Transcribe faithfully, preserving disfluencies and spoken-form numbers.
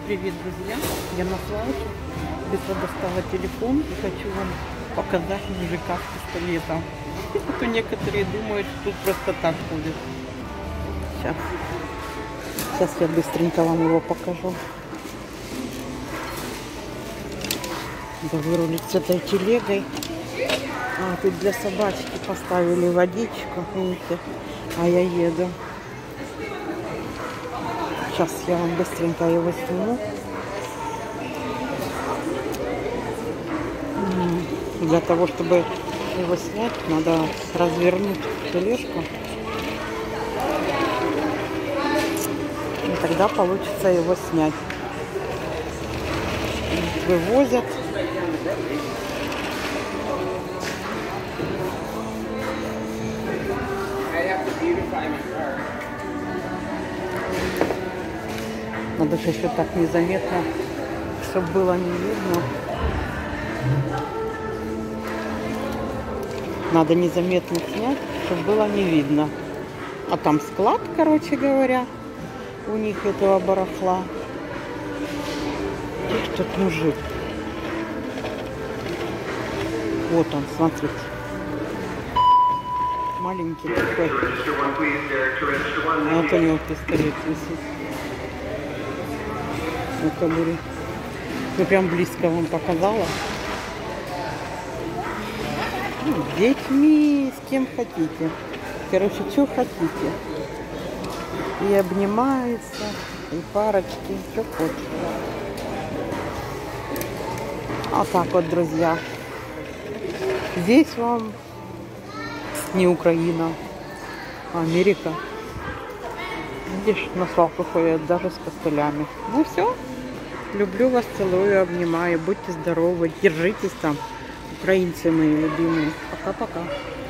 Привет, друзья! Я на свалке. Быстро достала телефон и хочу вам показать мужика с пистолетом. А то некоторые думают, что тут просто так ходят. Сейчас. Сейчас я быстренько вам его покажу. Да вырулить с этой телегой. А, тут для собачки поставили водичку. Видите? А я еду. Сейчас я вам быстренько его сниму. Для того, чтобы его снять, надо развернуть тележку. И тогда получится его снять. Вывозят. Надо же еще так незаметно, чтобы было не видно. Надо незаметно снять, чтобы было не видно. А там склад, короче говоря, у них этого барахла. Их тут мужик. Вот он, смотрите. Маленький такой. Вот у него пистолет висит. Ну, кобуре. Я прям близко вам показала. Ну, с детьми, с кем хотите. Короче, что хотите. И обнимаются, и парочки, что хочешь. А так вот, друзья. Здесь вам не Украина, а Америка. Видишь, на свалку ходят даже с костылями. Ну все. Люблю вас, целую, обнимаю. Будьте здоровы, держитесь там. Украинцы мои любимые. Пока-пока.